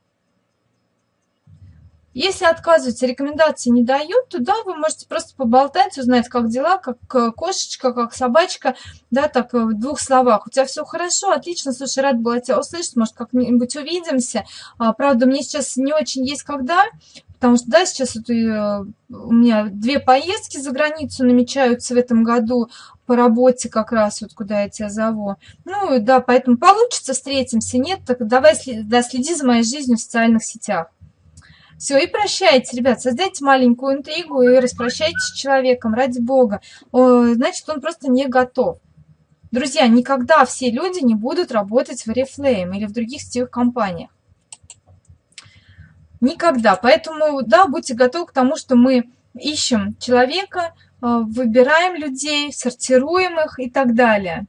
Если отказываются, рекомендации не дают, то да, вы можете просто поболтать, узнать, как дела, как кошечка, как собачка, да, так в двух словах. У тебя все хорошо, отлично, слушай, рад была тебя услышать, может, как-нибудь увидимся. А, правда, мне сейчас не очень есть когда, потому что, да, сейчас вот, у меня две поездки за границу намечаются в этом году по работе как раз, вот куда я тебя зову. Ну, да, поэтому получится, встретимся, нет, так давай, да, следи за моей жизнью в социальных сетях. Все, и прощайте, ребят, создайте маленькую интригу и распрощайтесь с человеком, ради бога. О, значит, он просто не готов. Друзья, никогда все люди не будут работать в Oriflame или в других сетевых компаниях. Никогда. Поэтому, да, будьте готовы к тому, что мы ищем человека, выбираем людей, сортируем их и так далее.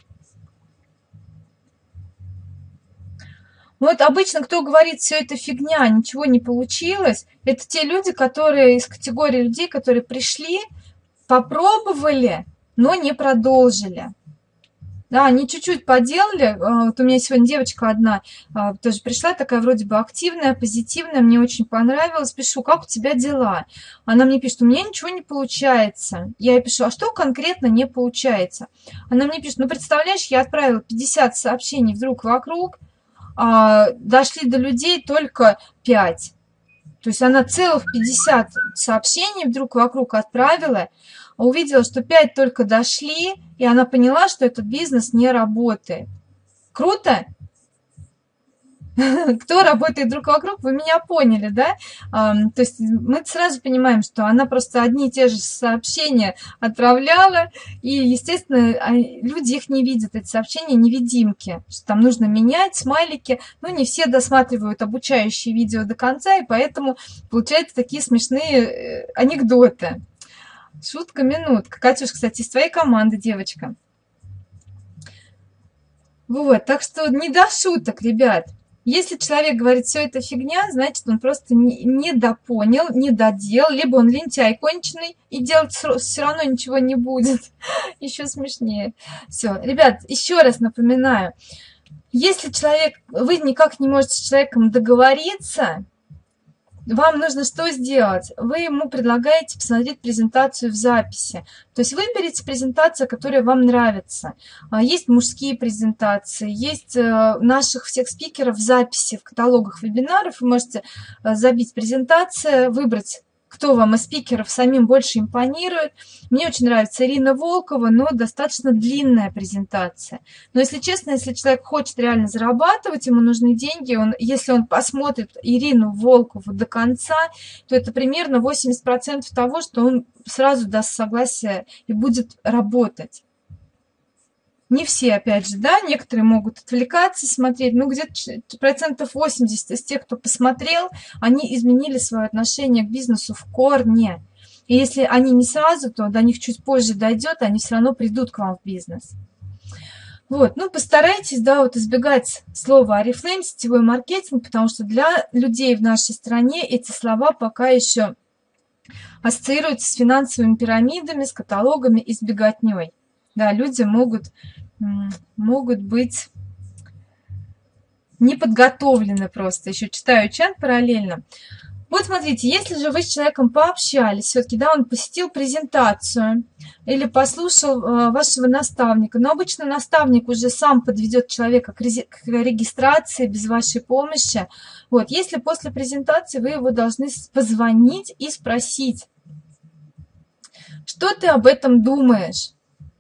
Вот обычно, кто говорит, все это фигня, ничего не получилось, это те люди, которые из категории людей, которые пришли, попробовали, но не продолжили. Да, они чуть-чуть поделали. Вот у меня сегодня девочка одна тоже пришла, такая вроде бы активная, позитивная, мне очень понравилось. Пишу, как у тебя дела? Она мне пишет, у меня ничего не получается. Я ей пишу, а что конкретно не получается? Она мне пишет, ну представляешь, я отправила пятьдесят сообщений вдруг вокруг, а дошли до людей только пять. То есть она целых пятьдесят сообщений вдруг вокруг отправила, увидела, что пять только дошли, и она поняла, что этот бизнес не работает. Круто? Кто работает друг вокруг, вы меня поняли, да? То есть мы сразу понимаем, что она просто одни и те же сообщения отправляла, и, естественно, люди их не видят, эти сообщения невидимки, что там нужно менять смайлики, ну, не все досматривают обучающие видео до конца, и поэтому получаются такие смешные анекдоты. Шутка, минутка. Катюш, кстати, из твоей команды, девочка. Вот, так что не до шуток, ребят. Если человек говорит, все это фигня, значит, он просто не, не допонял, не доделал, либо он лентяй конченый, и делать все равно ничего не будет. Еще смешнее. Все, ребят, еще раз напоминаю, если человек, вы никак не можете с человеком договориться, вам нужно что сделать? Вы ему предлагаете посмотреть презентацию в записи. То есть выберите презентацию, которая вам нравится. Есть мужские презентации, есть наших всех спикеров в записи, в каталогах вебинаров. Вы можете забить презентацию, выбрать, кто вам из спикеров самим больше импонирует. Мне очень нравится Ирина Волкова, но достаточно длинная презентация. Но если честно, если человек хочет реально зарабатывать, ему нужны деньги, он, если он посмотрит Ирину Волкову до конца, то это примерно восемьдесят процентов того, что он сразу даст согласие и будет работать. Не все, опять же, да, некоторые могут отвлекаться, смотреть, но где-то процентов восемьдесят из тех, кто посмотрел, они изменили свое отношение к бизнесу в корне. И если они не сразу, то до них чуть позже дойдет, они все равно придут к вам в бизнес. Вот, ну постарайтесь, да, вот избегать слова Oriflame, сетевой маркетинг, потому что для людей в нашей стране эти слова пока еще ассоциируется с финансовыми пирамидами, с каталогами и с беготней. Да, люди могут, могут быть неподготовлены просто. Еще читаю чат параллельно. Вот смотрите, если же вы с человеком пообщались, все-таки, да, он посетил презентацию или послушал э, вашего наставника, но обычно наставник уже сам подведет человека к, рези- к регистрации без вашей помощи. Вот, если после презентации вы его должны позвонить и спросить, что ты об этом думаешь?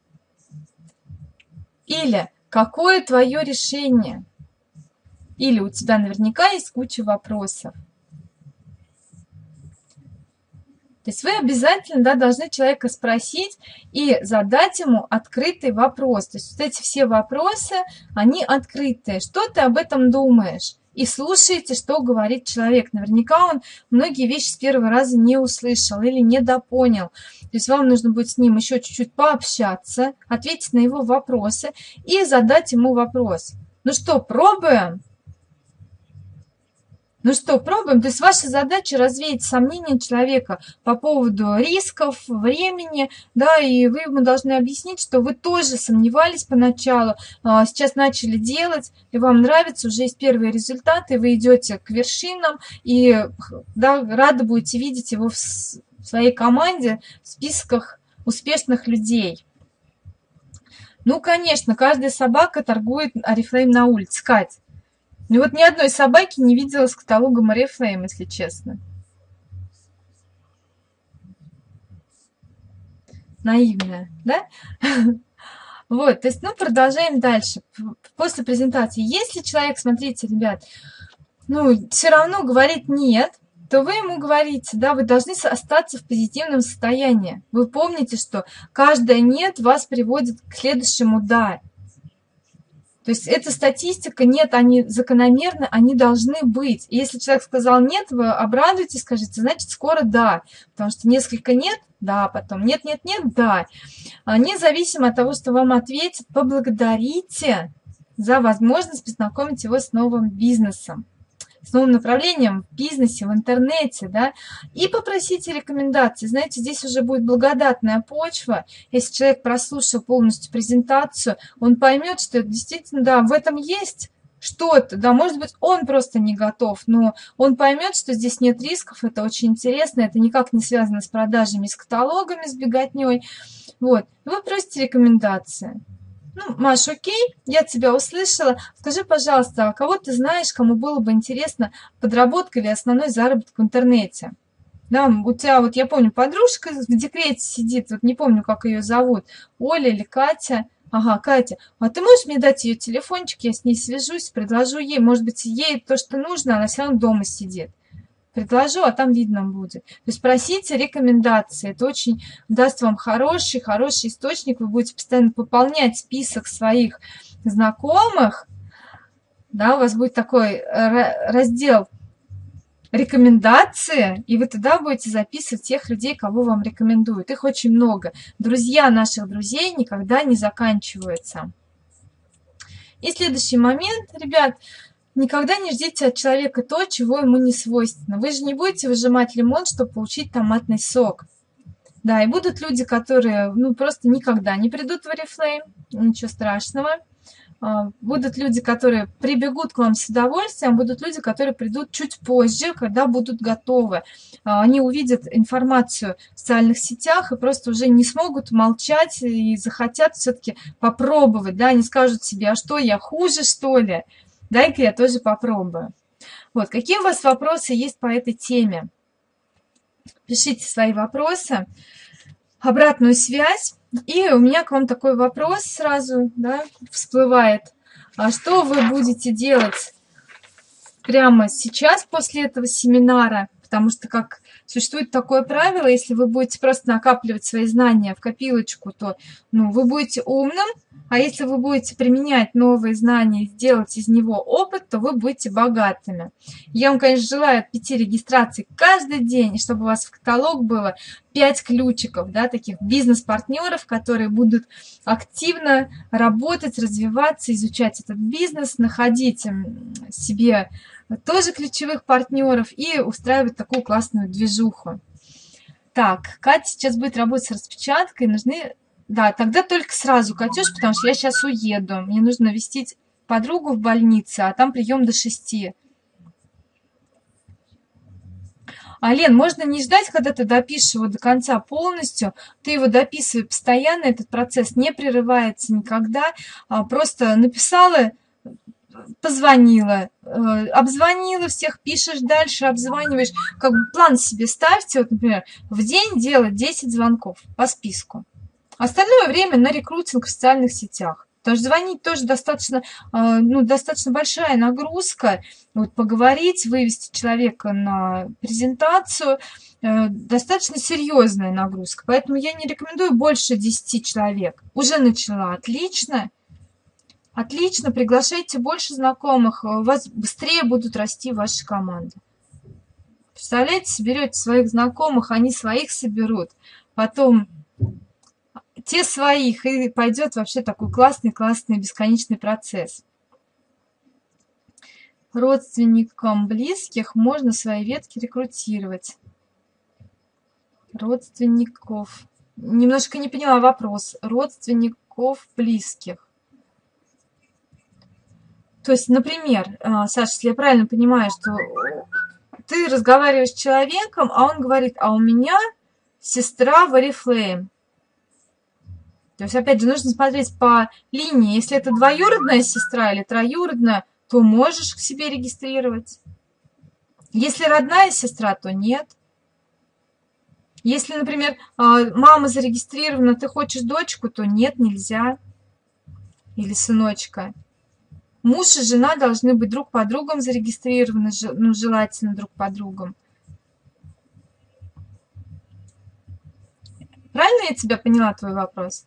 Или какое твое решение? Или у тебя наверняка есть куча вопросов. То есть вы обязательно, да, должны человека спросить и задать ему открытый вопрос. То есть вот эти все вопросы, они открытые. Что ты об этом думаешь? И слушайте, что говорит человек. Наверняка он многие вещи с первого раза не услышал или недопонял. То есть вам нужно будет с ним еще чуть-чуть пообщаться, ответить на его вопросы и задать ему вопрос. Ну что, пробуем? Ну что, пробуем. То есть ваша задача развеять сомнения человека по поводу рисков, времени, да, и вы ему должны объяснить, что вы тоже сомневались поначалу, а сейчас начали делать, и вам нравится, уже есть первые результаты, вы идете к вершинам, и, да, рады будете видеть его в своей команде, в списках успешных людей. Ну, конечно, каждая собака торгует Oriflame на улице. Кать, ну вот ни одной собаки не видела с каталогом Oriflame, если честно. Наивная, да? Вот, то есть, ну, продолжаем дальше. После презентации, если человек, смотрите, ребят, ну, все равно говорит нет, то вы ему говорите, да, вы должны остаться в позитивном состоянии. Вы помните, что каждое нет вас приводит к следующему да. То есть эта статистика, нет, они закономерны, они должны быть. И если человек сказал нет, вы обрадуетесь, скажите, значит, скоро да. Потому что несколько нет, да, потом нет, нет, нет, да. Независимо от того, что вам ответят, поблагодарите за возможность познакомить его с новым бизнесом, с новым направлением в бизнесе, в интернете, да, и попросите рекомендации. Знаете, здесь уже будет благодатная почва. Если человек прослушал полностью презентацию, он поймет, что действительно, да, в этом есть что-то, да, может быть, он просто не готов, но он поймет, что здесь нет рисков, это очень интересно, это никак не связано с продажами, с каталогами, с беготней. Вот, вы просите рекомендации. Ну, Маш, окей, я тебя услышала. Скажи, пожалуйста, а кого ты знаешь, кому было бы интересно подработка или основной заработок в интернете? Да, у тебя, вот я помню, подружка в декрете сидит, вот не помню, как ее зовут, Оля или Катя. Ага, Катя, а ты можешь мне дать ее телефончик, я с ней свяжусь, предложу ей, может быть, ей то, что нужно, она все равно дома сидит. Предложу, а там видно будет. То есть просите рекомендации. Это очень даст вам хороший, хороший источник. Вы будете постоянно пополнять список своих знакомых. Да, у вас будет такой раздел рекомендации, и вы туда будете записывать тех людей, кого вам рекомендуют. Их очень много. Друзья наших друзей никогда не заканчиваются. И следующий момент, ребят, никогда не ждите от человека то, чего ему не свойственно. Вы же не будете выжимать лимон, чтобы получить томатный сок. Да, и будут люди, которые, ну, просто никогда не придут в Oriflame, ничего страшного. Будут люди, которые прибегут к вам с удовольствием, будут люди, которые придут чуть позже, когда будут готовы. Они увидят информацию в социальных сетях и просто уже не смогут молчать и захотят все-таки попробовать. Да, они скажут себе, а что, я хуже, что ли? Дай-ка я тоже попробую. Вот, какие у вас вопросы есть по этой теме? Пишите свои вопросы, обратную связь. И у меня к вам такой вопрос сразу, да, всплывает. А что вы будете делать прямо сейчас после этого семинара? Потому что как существует такое правило, если вы будете просто накапливать свои знания в копилочку, то, ну, вы будете умным, а если вы будете применять новые знания и сделать из него опыт, то вы будете богатыми. Я вам, конечно, желаю от пяти регистраций каждый день, чтобы у вас в каталог было пять ключиков, да, таких бизнес-партнеров, которые будут активно работать, развиваться, изучать этот бизнес, находить себе тоже ключевых партнеров и устраивать такую классную движуху. Так, Катя сейчас будет работать с распечаткой, нужны... Да, тогда только сразу, Катюш, потому что я сейчас уеду. Мне нужно навестить подругу в больнице, а там прием до шести. А, Лен, можно не ждать, когда ты допишешь его до конца полностью. Ты его дописывай постоянно, этот процесс не прерывается никогда. А, просто написала, позвонила, э, обзвонила всех, пишешь дальше, обзваниваешь. Как бы план себе ставьте, вот, например, в день делать десять звонков по списку. Остальное время на рекрутинг в социальных сетях. Потому что звонить тоже достаточно, ну, достаточно большая нагрузка. Вот поговорить, вывести человека на презентацию, достаточно серьезная нагрузка. Поэтому я не рекомендую больше десяти человек. Уже начала. Отлично. Отлично. Приглашайте больше знакомых. У вас быстрее будут расти ваши команды. Представляете, соберете своих знакомых, они своих соберут. Потом... те своих, и пойдет вообще такой классный-классный бесконечный процесс. Родственникам близких можно свои ветки рекрутировать. Родственников. Немножко не поняла вопрос. Родственников близких. То есть, например, Саша, если я правильно понимаю, что ты разговариваешь с человеком, а он говорит, а у меня сестра в Oriflame. То есть, опять же, нужно смотреть по линии. Если это двоюродная сестра или троюродная, то можешь к себе регистрировать. Если родная сестра, то нет. Если, например, мама зарегистрирована, ты хочешь дочку, то нет, нельзя. Или сыночка. Муж и жена должны быть друг по другу зарегистрированы, ну, желательно друг по другу. Правильно я тебя поняла, твой вопрос?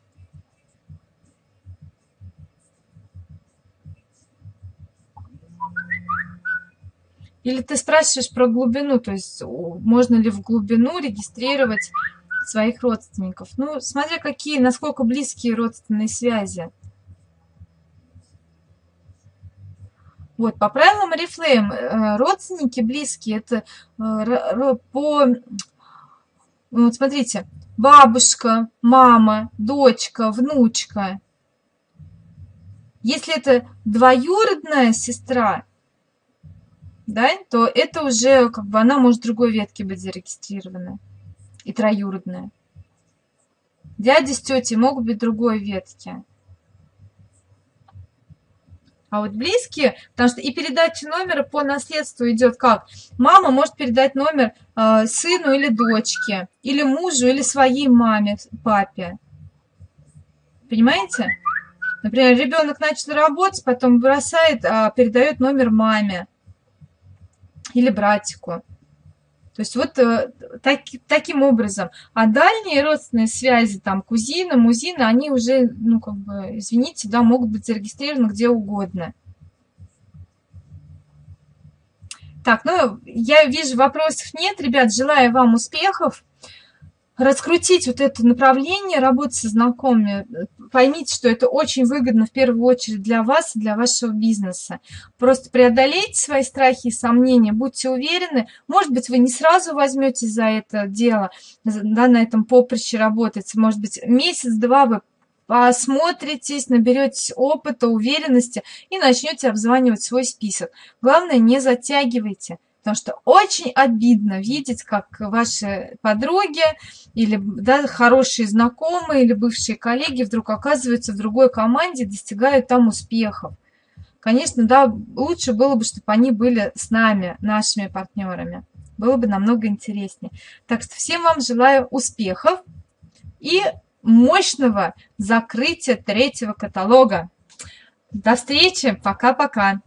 Или ты спрашиваешь про глубину, то есть можно ли в глубину регистрировать своих родственников? Ну, смотря какие, насколько близкие родственные связи. Вот, по правилам Oriflame, родственники близкие, это по... Вот смотрите, бабушка, мама, дочка, внучка. Если это двоюродная сестра, да, то это уже, как бы, она может в другой ветке быть зарегистрирована. И троюродная. Дяди с тетей могут быть в другой ветке. А вот близкие, потому что и передача номера по наследству идет как? Мама может передать номер э, сыну или дочке, или мужу, или своей маме, папе. Понимаете? Например, ребенок начал работать, потом бросает, а передает номер маме. Или братику. То есть вот э, так, таким образом. А дальние родственные связи, там, кузины, музины, они уже, ну, как бы, извините, да, могут быть зарегистрированы где угодно. Так, ну, я вижу, вопросов нет. Ребят, желаю вам успехов. Раскрутить вот это направление, работать со знакомыми. Поймите, что это очень выгодно в первую очередь для вас и для вашего бизнеса. Просто преодолейте свои страхи и сомнения, будьте уверены. Может быть, вы не сразу возьметесь за это дело, да, на этом поприще работать. Может быть, месяц-два вы посмотритесь, наберетесь опыта, уверенности и начнете обзванивать свой список. Главное, не затягивайте. Потому что очень обидно видеть, как ваши подруги или, да, хорошие знакомые или бывшие коллеги вдруг оказываются в другой команде и достигают там успехов. Конечно, да, лучше было бы, чтобы они были с нами, нашими партнерами. Было бы намного интереснее. Так что всем вам желаю успехов и мощного закрытия третьего каталога. До встречи. Пока-пока.